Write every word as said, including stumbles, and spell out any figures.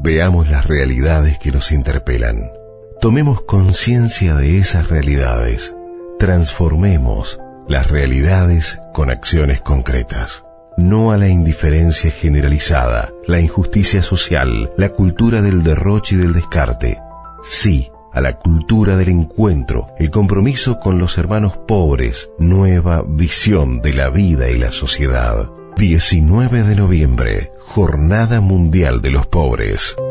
Veamos las realidades que nos interpelan. Tomemos conciencia de esas realidades. Transformemos las realidades con acciones concretas. No a la indiferencia generalizada, la injusticia social, la cultura del derroche y del descarte. Sí a la cultura del encuentro, el compromiso con los hermanos pobres, nueva visión de la vida y la sociedad. diecinueve de noviembre, Jornada Mundial de los Pobres.